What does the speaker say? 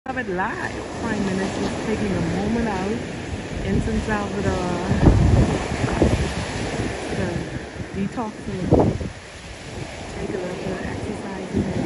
Of it live. Prime Minister is taking a moment out in San Salvador to detox a little, take a little exercise in